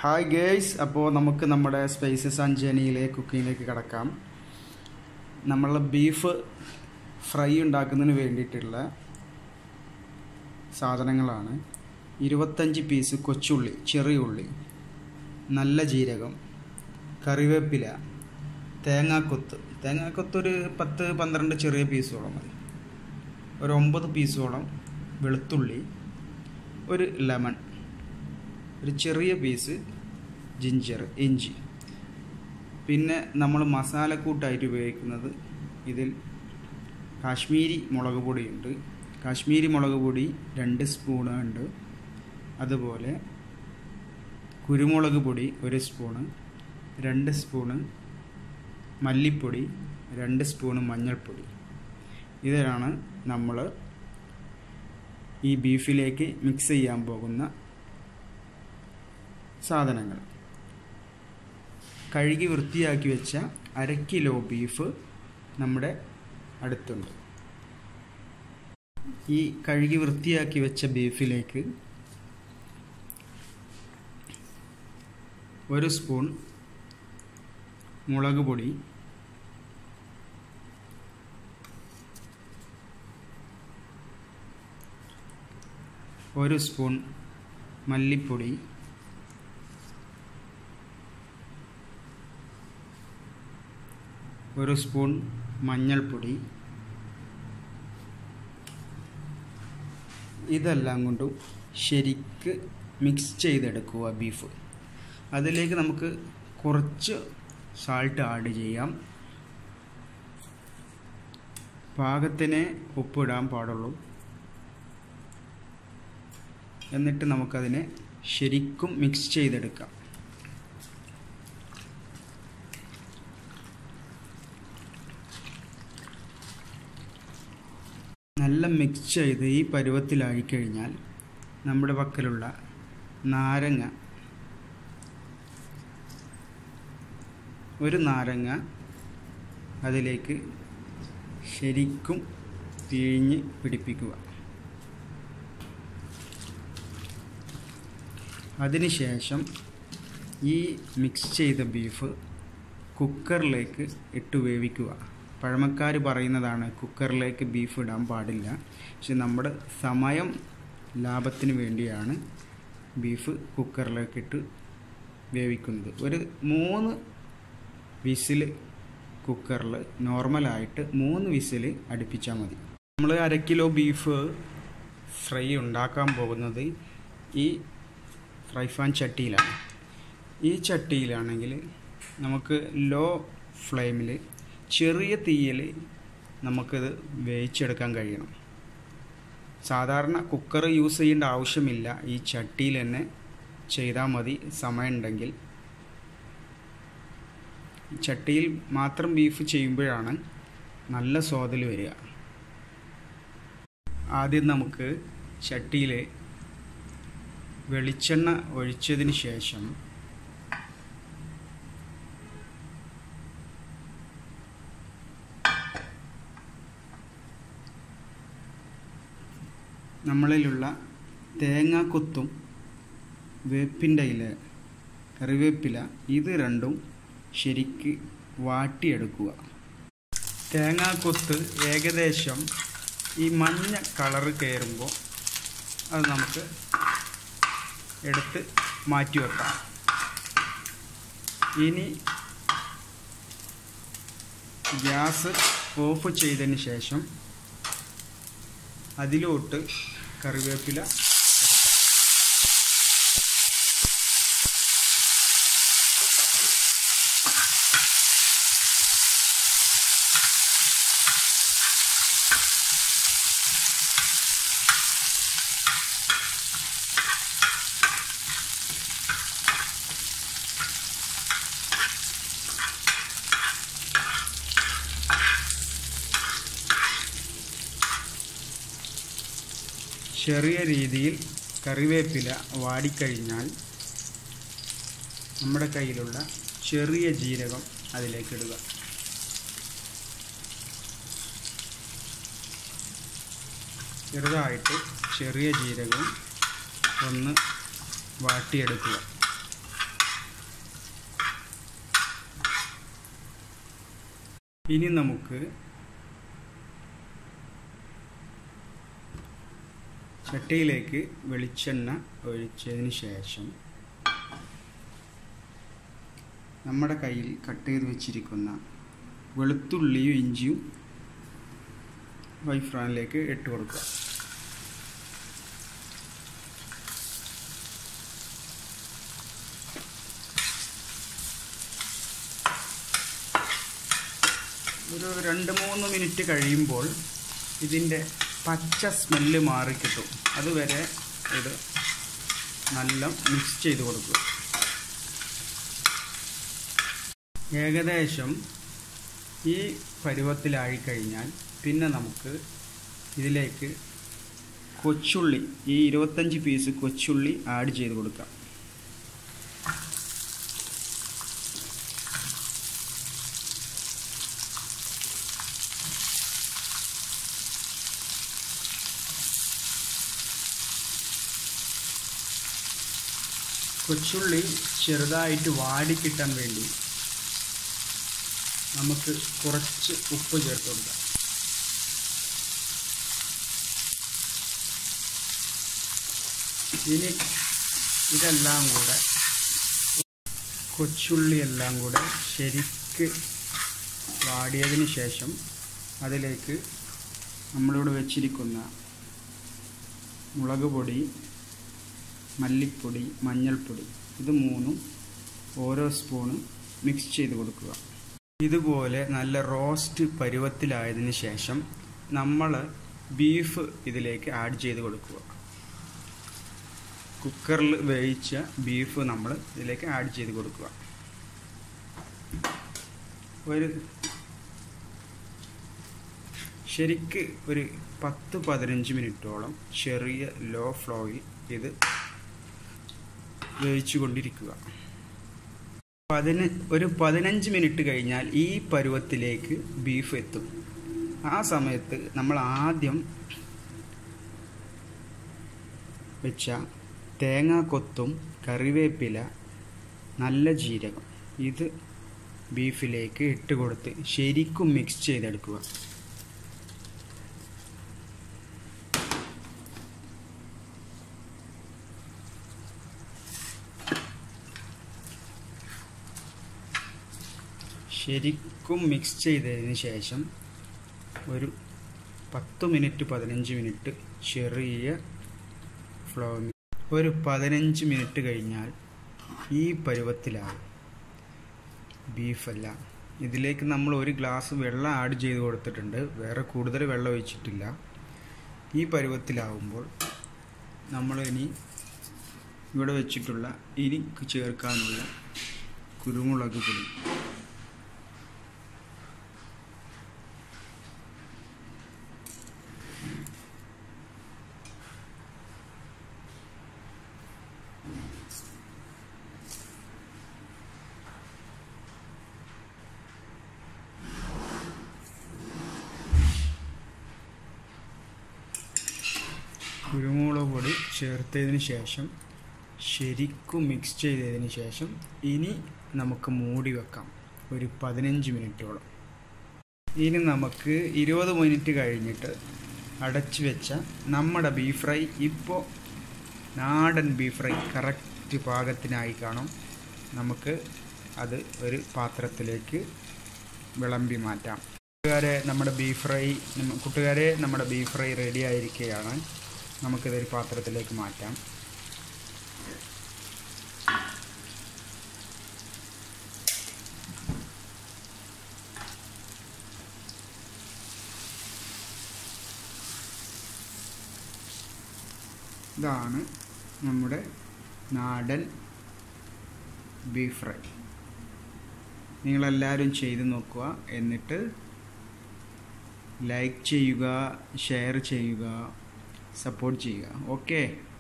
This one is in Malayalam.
ഹായ് ഗേയ്സ്, അപ്പോൾ നമുക്ക് നമ്മുടെ സ്പൈസസ് ആൻഡ് ജേണിയിലെ കുക്കിങ്ങിലേക്ക് കടക്കാം. നമ്മൾ ബീഫ് ഫ്രൈ ഉണ്ടാക്കുന്നതിന് വേണ്ടിയിട്ടുള്ള സാധനങ്ങളാണ് 25 പീസ് കൊച്ചുള്ളി, ചെറിയ ഉള്ളി, നല്ല ജീരകം, കറിവേപ്പില, തേങ്ങാക്കൊത്ത് ഒരു 10-12 ചെറിയ പീസോളം മതി, ഒരു 9 പീസോളം വെളുത്തുള്ളി, ഒരു ലെമൺ, ഒരു ചെറിയ പീസ് ജിഞ്ചർ, ഇഞ്ചി. പിന്നെ നമ്മൾ മസാലക്കൂട്ടായിട്ട് ഉപയോഗിക്കുന്നത് ഇതിൽ കാശ്മീരി മുളക് പൊടിയുണ്ട്. കാശ്മീരി മുളക് പൊടി 2 സ്പൂണ് ഉണ്ട്. അതുപോലെ കുരുമുളക് പൊടി 1 സ്പൂണ്, 2 സ്പൂണ് മല്ലിപ്പൊടി, 2 സ്പൂണ് മഞ്ഞൾപ്പൊടി. ഇതാണ് നമ്മൾ ഈ ബീഫിലേക്ക് മിക്സ് ചെയ്യാൻ പോകുന്ന സാധനങ്ങൾ. കഴുകി വൃത്തിയാക്കി വെച്ച 1/2 കിലോ ബീഫ് നമ്മുടെ അടുത്തുണ്ട്. ഈ കഴുകി വൃത്തിയാക്കി വെച്ച ബീഫിലേക്ക് 1 സ്പൂൺ മുളക് പൊടി, 1 സ്പൂൺ മല്ലിപ്പൊടി, 1 സ്പൂൺ മഞ്ഞൾപ്പൊടി. ഇതെല്ലാം കൊണ്ടും ശരിക്ക് മിക്സ് ചെയ്തെടുക്കുക ബീഫ്. അതിലേക്ക് നമുക്ക് കുറച്ച് സാൾട്ട് ആഡ് ചെയ്യാം. പാകത്തിനെ ഉപ്പിടാൻ പാടുള്ളൂ. എന്നിട്ട് നമുക്കതിനെ ശരിക്കും മിക്സ് ചെയ്തെടുക്കാം. നല്ല മിക്സ് ചെയ്ത് ഈ പരുവത്തിലായി കഴിഞ്ഞാൽ നമ്മുടെ പക്കലുള്ള നാരങ്ങ, ഒരു നാരങ്ങ അതിലേക്ക് ശരിക്കും പിഴിഞ്ഞ് പിടിപ്പിക്കുക. അതിനുശേഷം ഈ മിക്സ് ചെയ്ത ബീഫ് കുക്കറിലേക്ക് ഇട്ട് വേവിക്കുക. പഴമക്കാർ പറയുന്നതാണ് കുക്കറിലേക്ക് ബീഫ് ഇടാൻ പാടില്ല. പക്ഷെ നമ്മുടെ സമയം ലാഭത്തിന് വേണ്ടിയാണ് ബീഫ് കുക്കറിലേക്കിട്ട് വേവിക്കുന്നത്. ഒരു 3 വിസിൽ കുക്കറിൽ നോർമലായിട്ട് 3 വിസിൽ അടുപ്പിച്ചാൽ മതി. നമ്മൾ 1/2 കിലോ ബീഫ് ഫ്രൈ ഉണ്ടാക്കാൻ പോകുന്നത് ഈ ഫ്രൈ പാൻ ചട്ടിയിലാണ്. ഈ ചട്ടിയിലാണെങ്കിൽ നമുക്ക് ലോ ഫ്ലെയിമിൽ, ചെറിയ തീയിൽ നമുക്കിത് വേവിച്ചെടുക്കാൻ കഴിയണം. സാധാരണ കുക്കർ യൂസ് ചെയ്യേണ്ട ആവശ്യമില്ല, ഈ ചട്ടിയിൽ തന്നെ ചെയ്താൽ മതി സമയമുണ്ടെങ്കിൽ. ചട്ടിയിൽ മാത്രം ബീഫ് ചെയ്യുമ്പോഴാണ് നല്ല സ്വാദിൽ വരിക. ആദ്യം നമുക്ക് ചട്ടിയിൽ വെളിച്ചെണ്ണ ഒഴിച്ചതിന് ശേഷം നമ്മളിലുള്ള തേങ്ങാക്കൊത്തും വേപ്പിൻ്റെ ഇല, കറിവേപ്പില, ഇത് രണ്ടും ശരിക്ക് വാട്ടിയെടുക്കുക. തേങ്ങാക്കൊത്ത് ഏകദേശം ഈ മഞ്ഞ കളറ് കയറുമ്പോൾ അത് നമുക്ക് എടുത്ത് മാറ്റി വെക്കാം. ഇനി ഗ്യാസ് ഓഫ് ചെയ്തതിന് ശേഷം അതിലോട്ട് കറിവേപ്പില, ചെറിയ രീതിയിൽ കറിവേപ്പില വാടിക്കഴിഞ്ഞാൽ നമ്മുടെ കയ്യിലുള്ള ചെറിയ ജീരകം അതിലേക്കിടുക. ചെറുതായിട്ട് ചെറിയ ജീരകവും ഒന്ന് വാട്ടിയെടുക്കുക. ഇനി നമുക്ക് ചട്ടിയിലേക്ക് വെളിച്ചെണ്ണ ഒഴിച്ചതിന് ശേഷം നമ്മുടെ കയ്യിൽ കട്ട് ചെയ്ത് വെച്ചിരിക്കുന്ന വെളുത്തുള്ളിയും ഇഞ്ചിയും ഫ്രൈ പാനിലേക്ക് ഇട്ട് കൊടുക്കുക. ഒരു 2-3 മിനിറ്റ് കഴിയുമ്പോൾ ഇതിൻ്റെ പച്ച സ്മെല്ല് മാറിക്കിട്ടും. അതുവരെ ഇത് നല്ല മിക്സ് ചെയ്ത് കൊടുക്കുക. ഏകദേശം ഈ പരുവത്തിലായി കഴിഞ്ഞാൽ പിന്നെ നമുക്ക് ഇതിലേക്ക് കൊച്ചുള്ളി, ഈ 25 പീസ് കൊച്ചുള്ളി ആഡ് ചെയ്ത് കൊടുക്കാം. കൊച്ചുള്ളി ചെറുതായിട്ട് വാടിക്കിട്ടാൻ വേണ്ടി നമുക്ക് കുറച്ച് ഉപ്പ് ചേർത്ത് കൊടുക്കാം. ഇനി ഇതെല്ലാം കൂടെ, കൊച്ചുള്ളി എല്ലാം കൂടെ ശരിക്ക് വാടിയതിന് ശേഷം അതിലേക്ക് നമ്മളിവിടെ വെച്ചിരിക്കുന്ന മുളക് പൊടി, മല്ലിപ്പൊടി, മഞ്ഞൾപ്പൊടി, ഇത് 3 ഓരോ സ്പൂണ് മിക്സ് ചെയ്ത് കൊടുക്കുക. ഇതുപോലെ നല്ല റോസ്റ്റ് പരുവത്തിലായതിന് ശേഷം നമ്മൾ ബീഫ് ഇതിലേക്ക് ആഡ് ചെയ്ത് കൊടുക്കുക. കുക്കറിൽ വേവിച്ച ബീഫ് നമ്മൾ ഇതിലേക്ക് ആഡ് ചെയ്ത് കൊടുക്കുക. ശരിക്ക് ഒരു 10-15 മിനിറ്റോളം ചെറിയ ലോ ഫ്ലോയിൽ ഇത് വേവിച്ചു കൊണ്ടിരിക്കുക. ഒരു 15 മിനിറ്റ് കഴിഞ്ഞാൽ ഈ പരുവത്തിലേക്ക് ബീഫ് എത്തും. ആ സമയത്ത് നമ്മൾ ആദ്യം വെച്ച തേങ്ങാക്കൊത്തും കറിവേപ്പില, നല്ല ജീരകം, ഇത് ബീഫിലേക്ക് ഇട്ട് കൊടുത്ത് ശരിക്കും മിക്സ് ചെയ്തെടുക്കുക. ശരിക്കും മിക്സ് ചെയ്തതിന് ശേഷം ഒരു 10-15 മിനിറ്റ് ചെറിയ ഫ്ലെയിമിൽ, ഒരു 15 മിനിറ്റ് കഴിഞ്ഞാൽ ഈ പരുവത്തിലാവും ബീഫെല്ലാം. ഇതിലേക്ക് നമ്മൾ 1 ഗ്ലാസ് വെള്ളം ആഡ് ചെയ്ത് കൊടുത്തിട്ടുണ്ട്, വേറെ കൂടുതൽ വെള്ളം ഒഴിച്ചിട്ടില്ല. ഈ പരുവത്തിലാവുമ്പോൾ നമ്മൾ ഇനി ഇവിടെ വെച്ചിട്ടുള്ള ഇനി ചേർക്കാനുള്ള കുരുമുളക് പൊടി, കുരുമുളക് പൊടി ചേർത്തതിന് ശേഷം ശരിക്കും മിക്സ് ചെയ്തതിന് ശേഷം ഇനി നമുക്ക് മൂടി വെക്കാം ഒരു 15 മിനിറ്റോളം. ഇനി നമുക്ക് 20 മിനിറ്റ് കഴിഞ്ഞിട്ട് അടച്ചു വെച്ച നമ്മുടെ ബീഫ് ഫ്രൈ, ഇപ്പോൾ നാടൻ ബീഫ് ഫ്രൈ കറക്റ്റ് പാകത്തിനായി കാണും. നമുക്ക് അത് ഒരു പാത്രത്തിലേക്ക് വിളമ്പി മാറ്റാം. കൂട്ടുകാരെ, നമ്മുടെ ബീഫ് ഫ്രൈ റെഡി ആയിരിക്കുകയാണ്. നമുക്കിതൊരു പാത്രത്തിലേക്ക് മാറ്റാം. ഇതാണ് നമ്മുടെ നാടൻ ബീഫ് ഫ്രൈ. നിങ്ങളെല്ലാവരും ചെയ്ത് നോക്കുക. എന്നിട്ട് ലൈക്ക് ചെയ്യുക, ഷെയർ ചെയ്യുക, സപ്പോർട്ട് ചെയ്യുക. ഓക്കെ.